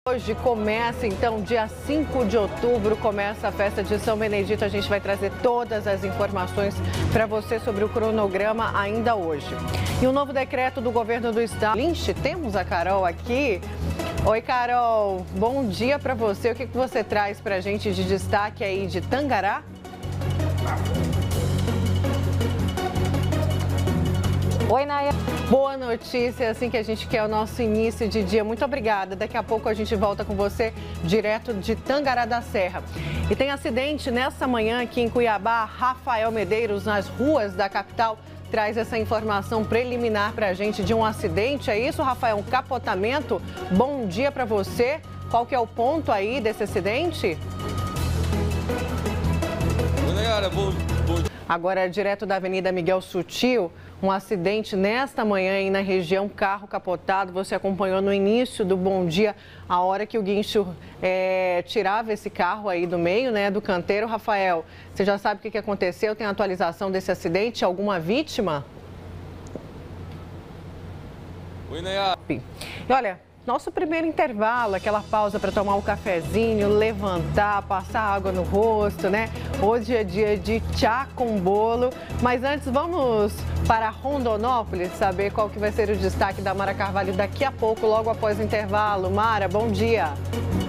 Hoje começa, então, dia 5 de outubro, começa a festa de São Benedito. A gente vai trazer todas as informações para você sobre o cronograma ainda hoje. E o novo decreto do governo do estado. Linche, temos a Carol aqui. Oi, Carol, bom dia para você. O que você traz para a gente de destaque aí de Tangará? Oi, Naya. Boa notícia, assim que a gente quer o nosso início de dia. Muito obrigada. Daqui a pouco a gente volta com você direto de Tangará da Serra. E tem acidente nessa manhã aqui em Cuiabá. Rafael Medeiros, nas ruas da capital, traz essa informação preliminar para a gente de um acidente. É isso, Rafael? Um capotamento? Bom dia para você. Qual que é o ponto aí desse acidente? Oi, Nayara. Bom dia. Agora, direto da Avenida Miguel Sutil, um acidente nesta manhã aí na região, carro capotado. Você acompanhou no início do Bom Dia a hora que o guincho tirava esse carro aí do meio, né, do canteiro. Rafael, você já sabe o que aconteceu? Tem atualização desse acidente? Alguma vítima? Oi, Nayara. E olha, nosso primeiro intervalo, aquela pausa para tomar um cafezinho, levantar, passar água no rosto, né? Hoje é dia de chá com bolo, mas antes vamos para Rondonópolis saber qual que vai ser o destaque da Mara Carvalho daqui a pouco, logo após o intervalo. Mara, bom dia.